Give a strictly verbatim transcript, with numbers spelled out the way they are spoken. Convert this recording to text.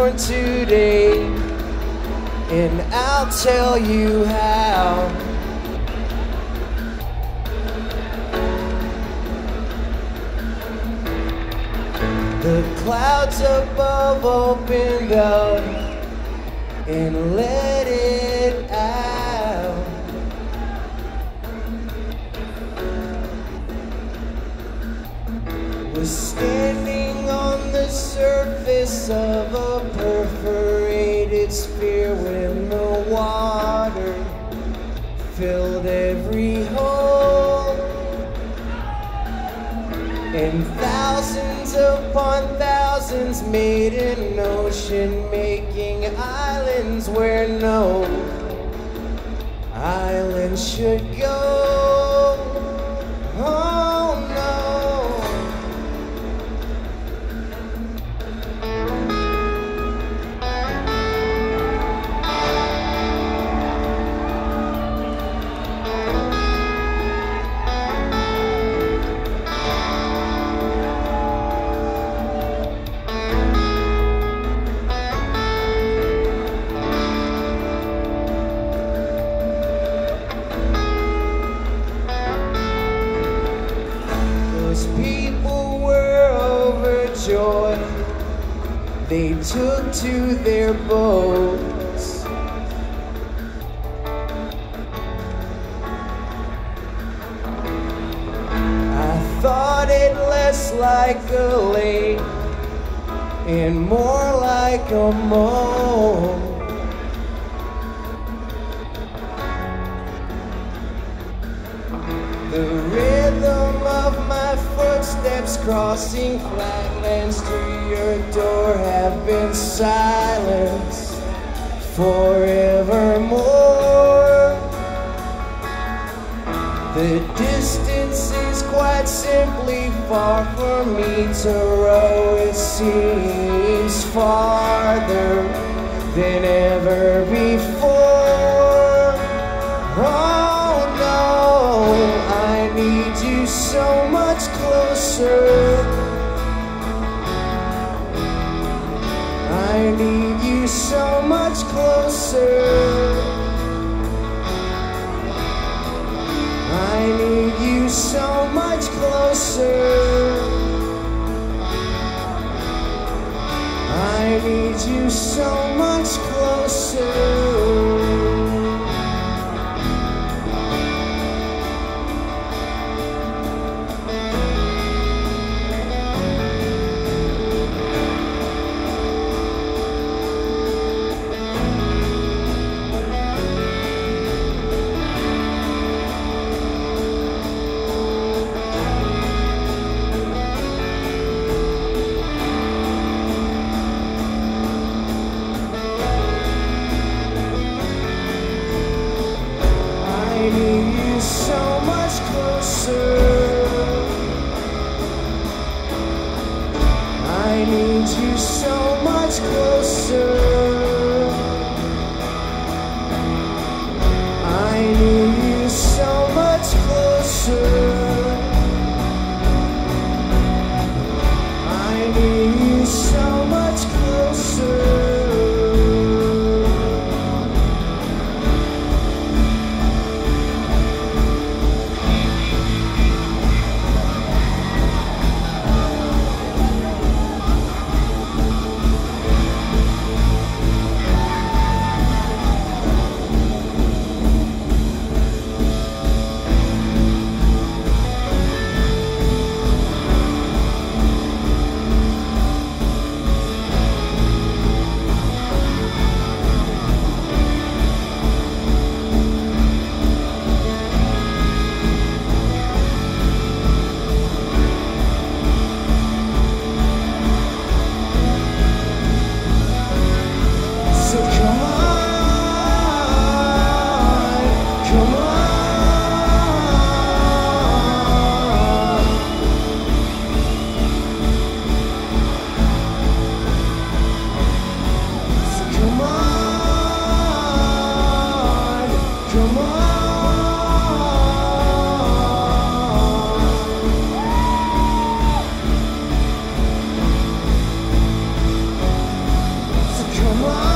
born today, and I'll tell you how. The clouds above opened up and let it out. Was standing on the surface of a perforated sphere when the water filled every hole, and thousands upon thousands made an ocean, making islands where no island should go. Oh no. People were overjoyed. They took to their boats. I thought it less like a lake and more like a moan. The rhythm of my footsteps crossing flatlands to your door have been silenced forevermore. The distance is quite simply far for me to row. It seems farther than ever before. Oh no, I need you so much closer. I need you so much closer. I need you so much closer. I need you so much closer. far.